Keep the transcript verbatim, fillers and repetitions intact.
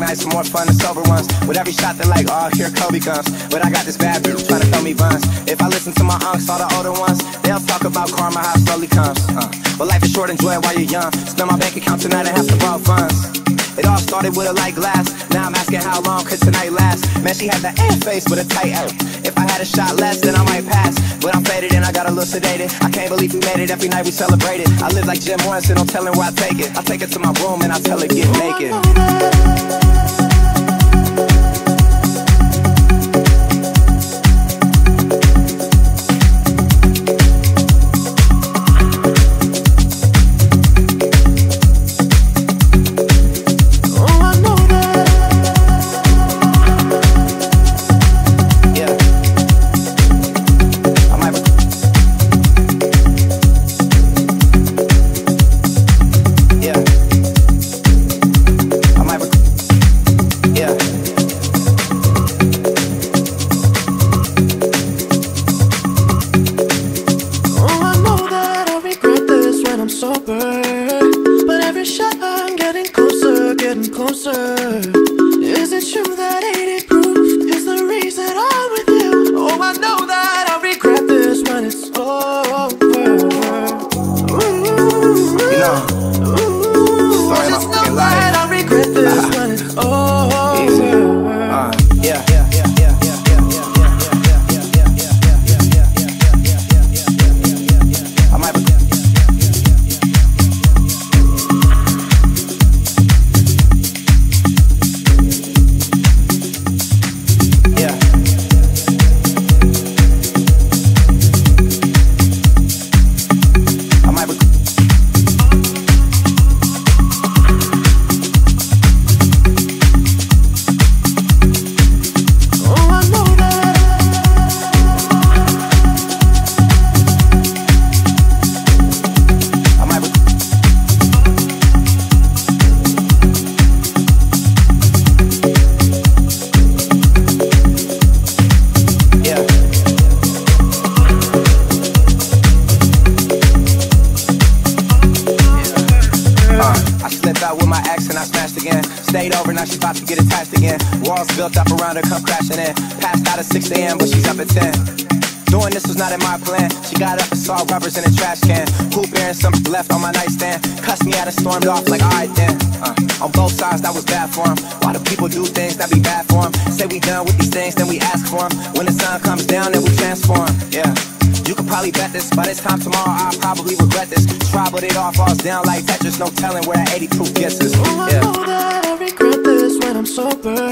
nights are more fun than sober ones. With every shot they're like, oh, here Kobe comes. But I got this bad bitch trying to throw me buns. If I listen to my unks, all the older ones, they'll talk about karma, how it slowly comes. uh. But life is short, enjoy it while you're young. Spend my bank account tonight and have to borrow funds. It all started with a light glass. Now I'm asking how long could tonight last. Man, she had the air face with a tight out. If I had a shot less, then I might pass. But I'm faded and I got a little sedated. I can't believe we made it, every night we celebrated. I live like Jim Morrison, no telling where I take it. I take it to my room and I tell her get naked. Built up around her, come crashing in. Passed out at six A M but she's up at ten. Doing this was not in my plan. She got up and saw rubbers in a trash can. Hoop and something left on my nightstand. Cussed me out and stormed off like alright then. uh, On both sides that was bad for him. Why do people do things that be bad for them? Say we done with these things, then we ask for them. When the sun comes down, then we transform. Yeah, you could probably bet this. By this time tomorrow, I'll probably regret this. Try, but it all falls down like Tetris. No telling where that eighty proof gets us. Oh, I yeah. know that I regret this when I'm sober.